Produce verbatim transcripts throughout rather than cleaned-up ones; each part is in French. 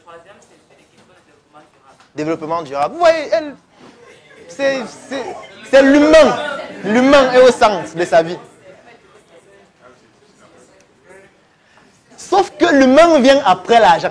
troisième, c'est des questions de développement durable. Développement durable. Vous voyez, elle, c'est l'humain. L'humain est au centre de sa vie. Sauf que l'humain vient après l'argent.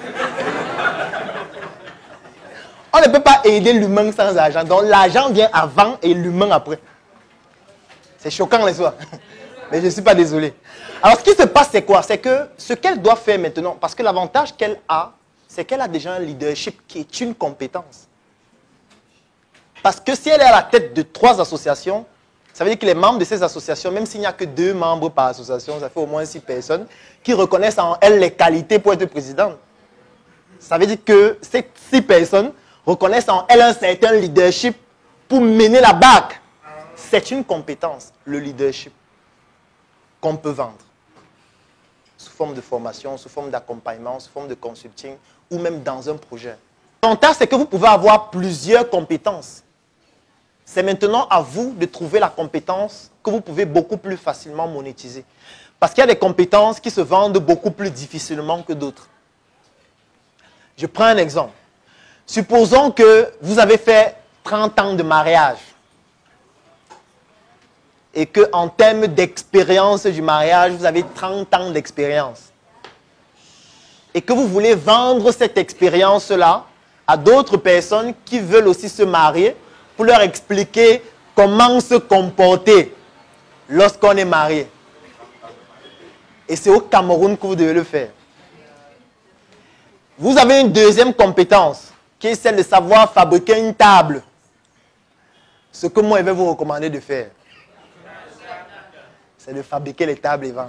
On ne peut pas aider l'humain sans argent. Donc l'argent vient avant et l'humain après. C'est choquant les soirs. Mais je ne suis pas désolé. Alors ce qui se passe, c'est quoi? C'est que ce qu'elle doit faire maintenant, parce que l'avantage qu'elle a, c'est qu'elle a déjà un leadership qui est une compétence. Parce que si elle est à la tête de trois associations, ça veut dire que les membres de ces associations, même s'il n'y a que deux membres par association, ça fait au moins six personnes qui reconnaissent en elle les qualités pour être présidente. Ça veut dire que ces six personnes reconnaissent en elle un certain leadership pour mener la barque. C'est une compétence, le leadership, qu'on peut vendre. Sous forme de formation, sous forme d'accompagnement, sous forme de consulting ou même dans un projet. L'avantage, c'est que vous pouvez avoir plusieurs compétences. C'est maintenant à vous de trouver la compétence que vous pouvez beaucoup plus facilement monétiser. Parce qu'il y a des compétences qui se vendent beaucoup plus difficilement que d'autres. Je prends un exemple. Supposons que vous avez fait trente ans de mariage et qu'en termes d'expérience du mariage, vous avez trente ans d'expérience et que vous voulez vendre cette expérience-là à d'autres personnes qui veulent aussi se marier pour leur expliquer comment se comporter lorsqu'on est marié. Et c'est au Cameroun que vous devez le faire. Vous avez une deuxième compétence qui est celle de savoir fabriquer une table. Ce que moi, je vais vous recommander de faire, c'est de fabriquer les tables et vendre.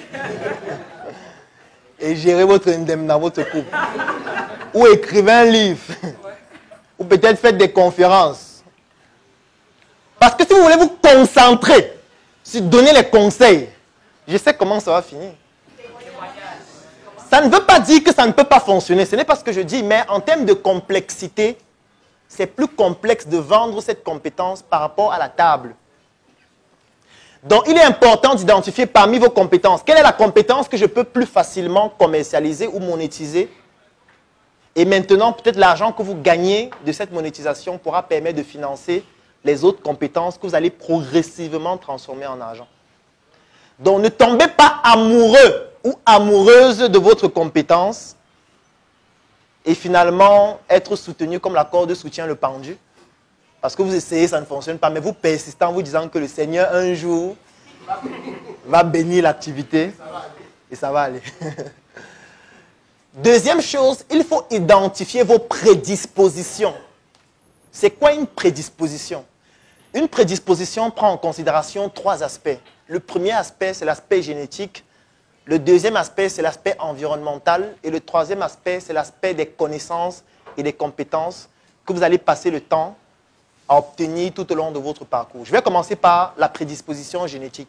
Et gérer votre indemnité dans votre couple. Ou écrivez un livre. Ou peut-être faites des conférences. Parce que si vous voulez vous concentrer sur donner les conseils, je sais comment ça va finir. Ça ne veut pas dire que ça ne peut pas fonctionner. Ce n'est pas ce que je dis, mais en termes de complexité, c'est plus complexe de vendre cette compétence par rapport à la table. Donc, il est important d'identifier parmi vos compétences, quelle est la compétence que je peux plus facilement commercialiser ou monétiser. Et maintenant, peut-être l'argent que vous gagnez de cette monétisation pourra permettre de financer les autres compétences que vous allez progressivement transformer en argent. Donc, ne tombez pas amoureux ou amoureuse de votre compétence et finalement être soutenu comme la corde soutient le pendu. Parce que vous essayez, ça ne fonctionne pas, mais vous persistez en vous disant que le Seigneur, un jour, va bénir l'activité et ça va aller. Deuxième chose, il faut identifier vos prédispositions. C'est quoi une prédisposition? Une prédisposition prend en considération trois aspects. Le premier aspect, c'est l'aspect génétique. Le deuxième aspect, c'est l'aspect environnemental. Et le troisième aspect, c'est l'aspect des connaissances et des compétences que vous allez passer le temps à obtenir tout au long de votre parcours. Je vais commencer par la prédisposition génétique.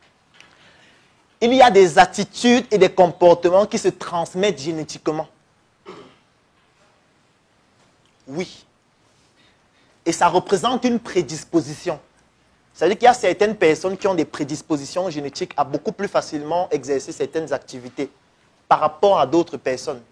Il y a des attitudes et des comportements qui se transmettent génétiquement. Oui. Et ça représente une prédisposition. Ça veut dire qu'il y a certaines personnes qui ont des prédispositions génétiques à beaucoup plus facilement exercer certaines activités par rapport à d'autres personnes.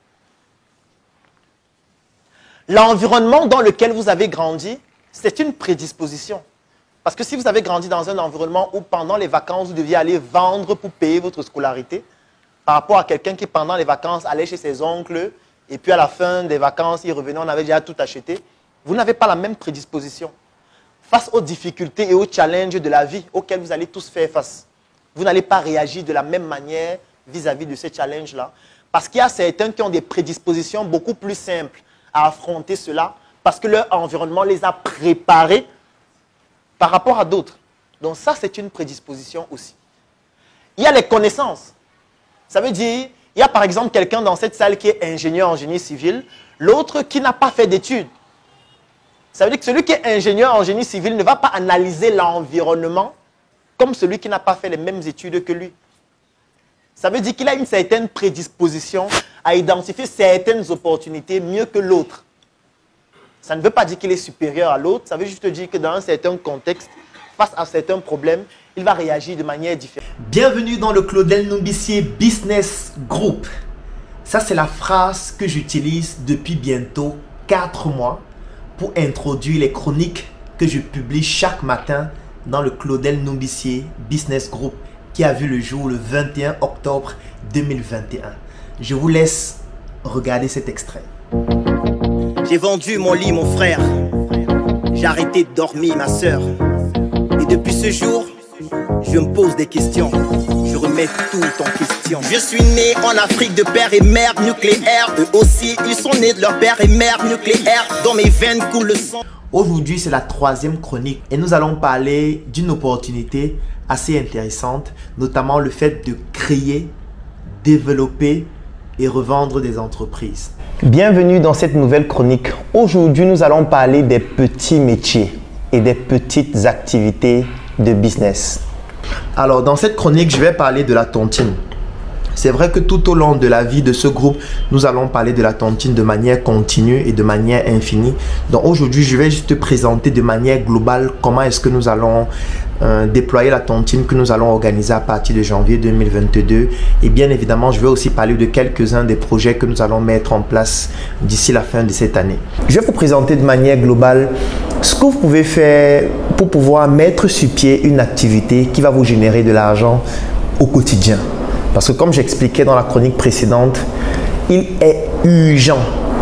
L'environnement dans lequel vous avez grandi, c'est une prédisposition. Parce que si vous avez grandi dans un environnement où pendant les vacances, vous deviez aller vendre pour payer votre scolarité, par rapport à quelqu'un qui pendant les vacances allait chez ses oncles, et puis à la fin des vacances, il revenait, on avait déjà tout acheté, vous n'avez pas la même prédisposition. Face aux difficultés et aux challenges de la vie auxquels vous allez tous faire face, vous n'allez pas réagir de la même manière vis-à-vis de ces challenges-là. Parce qu'il y a certains qui ont des prédispositions beaucoup plus simples à affronter cela, parce que leur environnement les a préparés par rapport à d'autres. Donc ça, c'est une prédisposition aussi. Il y a les connaissances. Ça veut dire, il y a par exemple quelqu'un dans cette salle qui est ingénieur en génie civil, l'autre qui n'a pas fait d'études. Ça veut dire que celui qui est ingénieur en génie civil ne va pas analyser l'environnement comme celui qui n'a pas fait les mêmes études que lui. Ça veut dire qu'il a une certaine prédisposition à identifier certaines opportunités mieux que l'autre. Ça ne veut pas dire qu'il est supérieur à l'autre, ça veut juste dire que dans un certain contexte, face à certains problèmes, il va réagir de manière différente. Bienvenue dans le Claudel Numbissier Business Group. Ça, c'est la phrase que j'utilise depuis bientôt quatre mois pour introduire les chroniques que je publie chaque matin dans le Claudel Numbissier Business Group qui a vu le jour le vingt et un octobre deux mille vingt et un. Je vous laisse regarder cet extrait. J'ai vendu mon lit, mon frère. J'ai arrêté de dormir, ma soeur. Et depuis ce jour, je me pose des questions. Je remets tout en question. Je suis né en Afrique de père et mère nucléaire. Eux aussi, ils sont nés de leur père et mère nucléaire. Dans mes veines coule le sang. Aujourd'hui, c'est la troisième chronique et nous allons parler d'une opportunité assez intéressante, notamment le fait de créer, développer et revendre des entreprises. Bienvenue dans cette nouvelle chronique. Aujourd'hui, nous allons parler des petits métiers et des petites activités de business. Alors, dans cette chronique, je vais parler de la tontine. C'est vrai que tout au long de la vie de ce groupe, nous allons parler de la tontine de manière continue et de manière infinie. Donc aujourd'hui, je vais juste te présenter de manière globale comment est-ce que nous allons euh, déployer la tontine que nous allons organiser à partir de janvier deux mille vingt-deux. Et bien évidemment, je vais aussi parler de quelques-uns des projets que nous allons mettre en place d'ici la fin de cette année. Je vais vous présenter de manière globale ce que vous pouvez faire pour pouvoir mettre sur pied une activité qui va vous générer de l'argent au quotidien. Parce que comme j'expliquais dans la chronique précédente, il est urgent,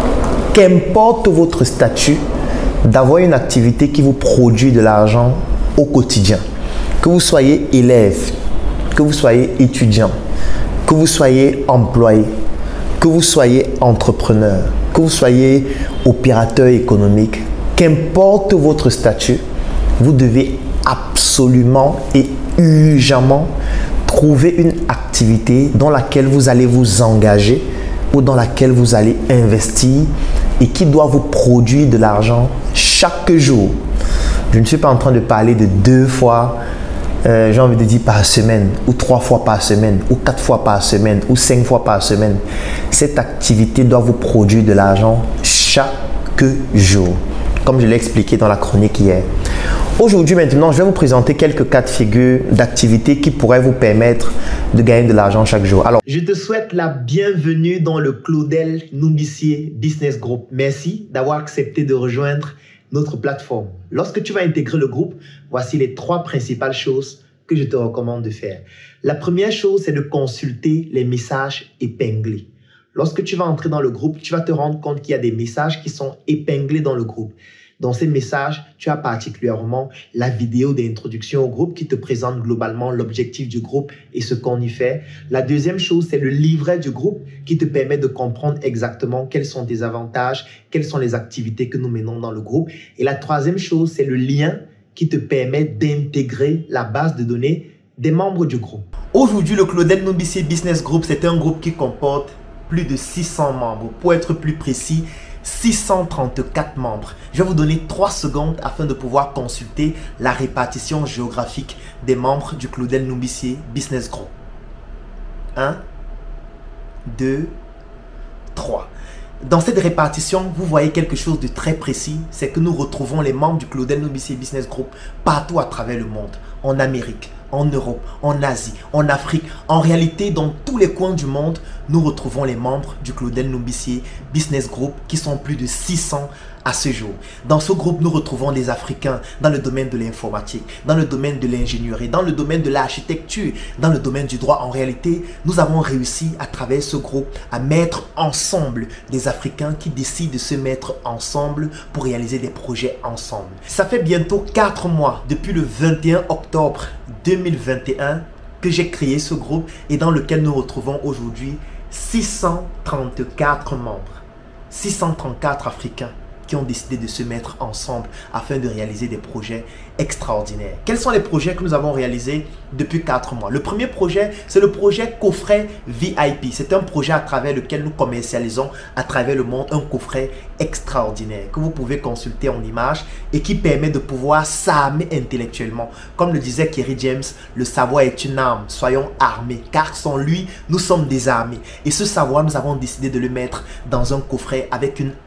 qu'importe votre statut, d'avoir une activité qui vous produit de l'argent au quotidien. Que vous soyez élève, que vous soyez étudiant, que vous soyez employé, que vous soyez entrepreneur, que vous soyez opérateur économique, qu'importe votre statut, vous devez absolument et urgemment trouver une activité dans laquelle vous allez vous engager ou dans laquelle vous allez investir et qui doit vous produire de l'argent chaque jour. Je ne suis pas en train de parler de deux fois, euh, j'ai envie de dire par semaine, ou trois fois par semaine, ou quatre fois par semaine, ou cinq fois par semaine. Cette activité doit vous produire de l'argent chaque jour, comme je l'ai expliqué dans la chronique hier. Aujourd'hui, maintenant, je vais vous présenter quelques cas de figure d'activités qui pourraient vous permettre de gagner de l'argent chaque jour. Alors, je te souhaite la bienvenue dans le Claudel Numbissier Business Group. Merci d'avoir accepté de rejoindre notre plateforme. Lorsque tu vas intégrer le groupe, voici les trois principales choses que je te recommande de faire. La première chose, c'est de consulter les messages épinglés. Lorsque tu vas entrer dans le groupe, tu vas te rendre compte qu'il y a des messages qui sont épinglés dans le groupe. Dans ces messages, tu as particulièrement la vidéo d'introduction au groupe qui te présente globalement l'objectif du groupe et ce qu'on y fait. La deuxième chose, c'est le livret du groupe qui te permet de comprendre exactement quels sont tes avantages, quelles sont les activités que nous menons dans le groupe. Et la troisième chose, c'est le lien qui te permet d'intégrer la base de données des membres du groupe. Aujourd'hui, le Claudel Numbissier Business Group, c'est un groupe qui comporte plus de six cents membres. Pour être plus précis, six cent trente-quatre membres. Je vais vous donner trois secondes afin de pouvoir consulter la répartition géographique des membres du Claudel Numbissier Business Group. un, deux, trois. Dans cette répartition, vous voyez quelque chose de très précis, c'est que nous retrouvons les membres du Claudel Numbissier Business Group partout à travers le monde, en Amérique, en Europe, en Asie, en Afrique. En réalité, dans tous les coins du monde, nous retrouvons les membres du Claudel Numbissier Business Group qui sont plus de six cents à ce jour. Dans ce groupe, nous retrouvons des Africains dans le domaine de l'informatique, dans le domaine de l'ingénierie, dans le domaine de l'architecture, dans le domaine du droit. En réalité, nous avons réussi à travers ce groupe à mettre ensemble des Africains qui décident de se mettre ensemble pour réaliser des projets ensemble. Ça fait bientôt quatre mois depuis le vingt et un octobre deux mille vingt et un que j'ai créé ce groupe et dans lequel nous retrouvons aujourd'hui six cent trente-quatre membres, six cent trente-quatre Africains qui ont décidé de se mettre ensemble afin de réaliser des projets extraordinaires. Quels sont les projets que nous avons réalisés depuis quatre mois? Le premier projet, c'est le projet coffret V I P. C'est un projet à travers lequel nous commercialisons à travers le monde un coffret extraordinaire que vous pouvez consulter en images et qui permet de pouvoir s'armer intellectuellement. Comme le disait Kerry James, le savoir est une arme, soyons armés, car sans lui, nous sommes désarmés. Et ce savoir, nous avons décidé de le mettre dans un coffret avec une arme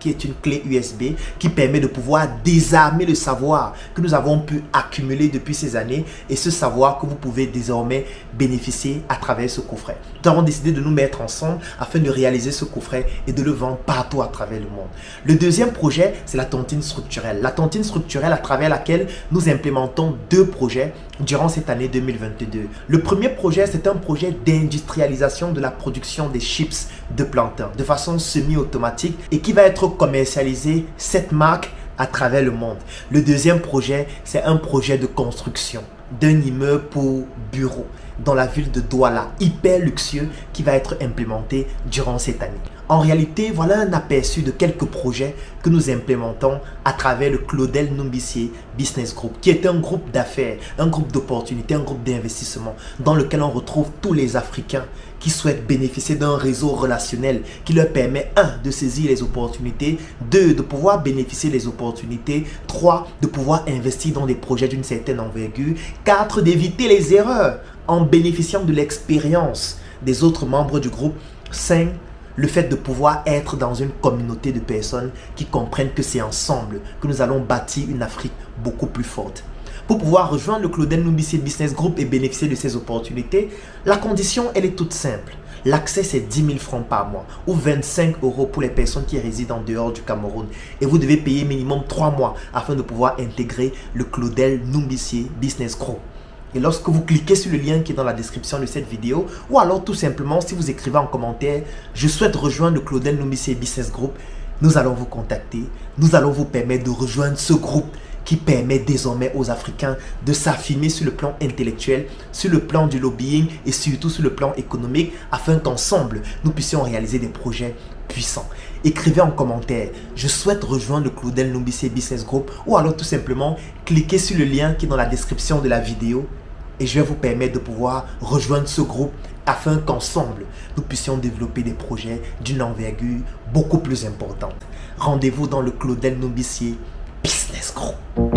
qui est une clé U S B qui permet de pouvoir désarmer le savoir que nous avons pu accumuler depuis ces années et ce savoir que vous pouvez désormais bénéficier à travers ce coffret. Nous avons décidé de nous mettre ensemble afin de réaliser ce coffret et de le vendre partout à travers le monde. Le deuxième projet, c'est la tontine structurelle. La tontine structurelle à travers laquelle nous implémentons deux projets durant cette année deux mille vingt-deux. Le premier projet, c'est un projet d'industrialisation de la production des chips de plantain de façon semi-automatique et qui va être commercialisé cette marque à travers le monde. Le deuxième projet, c'est un projet de construction d'un immeuble pour bureaux dans la ville de Douala, hyper luxueux, qui va être implémenté durant cette année. En réalité, voilà un aperçu de quelques projets que nous implémentons à travers le Claudel Numbissier Business Group, qui est un groupe d'affaires, un groupe d'opportunités, un groupe d'investissement dans lequel on retrouve tous les Africains qui souhaitent bénéficier d'un réseau relationnel qui leur permet, un, de saisir les opportunités, deux, de pouvoir bénéficier des opportunités, trois, de pouvoir investir dans des projets d'une certaine envergure, quatre, d'éviter les erreurs en bénéficiant de l'expérience des autres membres du groupe, cinq, le fait de pouvoir être dans une communauté de personnes qui comprennent que c'est ensemble que nous allons bâtir une Afrique beaucoup plus forte. Pour pouvoir rejoindre le Claudel Numbissier Business Group et bénéficier de ces opportunités, la condition, elle est toute simple. L'accès, c'est dix mille francs par mois ou vingt-cinq euros pour les personnes qui résident en dehors du Cameroun. Et vous devez payer minimum trois mois afin de pouvoir intégrer le Claudel Numbissier Business Group. Et lorsque vous cliquez sur le lien qui est dans la description de cette vidéo, ou alors tout simplement si vous écrivez en commentaire « Je souhaite rejoindre le Claudel Numbissier Business Group », nous allons vous contacter. Nous allons vous permettre de rejoindre ce groupe qui permet désormais aux Africains de s'affirmer sur le plan intellectuel, sur le plan du lobbying et surtout sur le plan économique afin qu'ensemble, nous puissions réaliser des projets puissants. Écrivez en commentaire « Je souhaite rejoindre le Claudel Numbissier Business Group » ou alors tout simplement cliquez sur le lien qui est dans la description de la vidéo et je vais vous permettre de pouvoir rejoindre ce groupe afin qu'ensemble, nous puissions développer des projets d'une envergure beaucoup plus importante. Rendez-vous dans le Claudel Numbissier Business Group.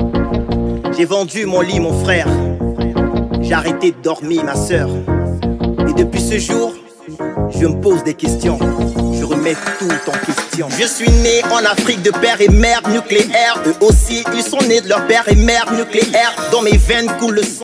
J'ai vendu mon lit, mon frère. J'ai arrêté de dormir, ma soeur. Et depuis ce jour, je me pose des questions. Je remets tout en question. Je suis né en Afrique de père et mère nucléaire. Eux aussi, ils sont nés de leur père et mère nucléaire. Dans mes veines coule le sang.